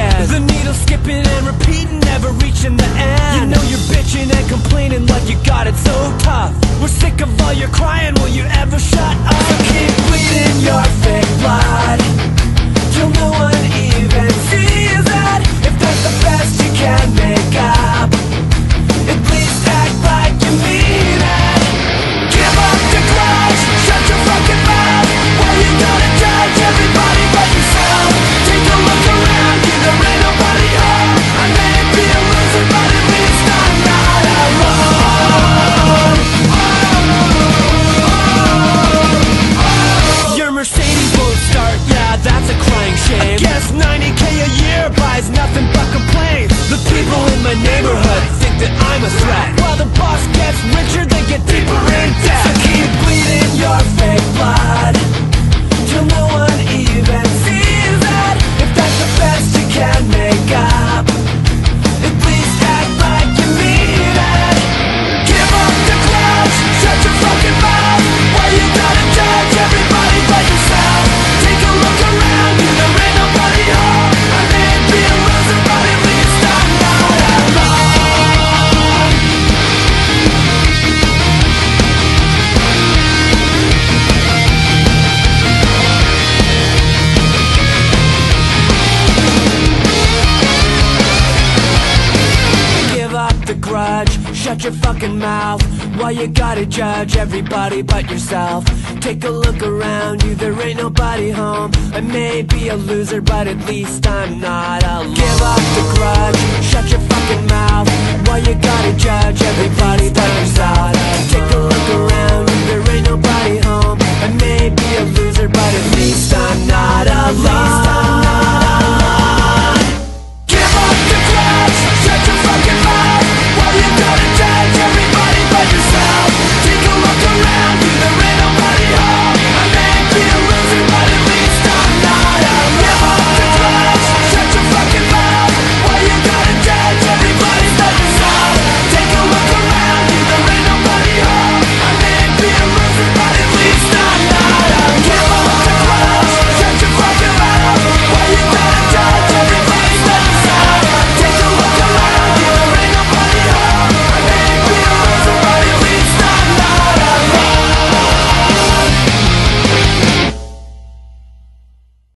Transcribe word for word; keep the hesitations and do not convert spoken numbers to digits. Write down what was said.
head. The needle skipping and repeating, never reaching the end. You know you're bitching and complaining like you got it so tough. We're sick of all your crying, will you ever shut up? So keep bleeding your fake blood till no one even sees it. If that's the best you can make up, at least act like you mean it. Give up the grudge, shut your fucking mouth. Why you gotta judge everybody but yourself? Take a look around you, there ain't nobody home. I may be a loser, but at least I'm not alone. Your Mercedes won't start, yeah, that's a crying shame. I guess ninety K a year buys nothing but complaints. The people in my neighborhood think that I'm a threat, while the boss gets richer, they get deeper in debt. So keep bleeding your fake blood till no one even sees it. If that's the best you can make up, at least act like you mean it. Give up the grudge, shut your fucking mouth. Why you gotta judge everybody but yourself? Take a look around you, there ain't nobody home. I may be a loser, but at least I'm not alone. Give up the grudge, shut your fucking mouth. Why you gotta judge everybody but yourself? Take a look around you, there ain't nobody home. I may be a loser, but at least I'm not alone.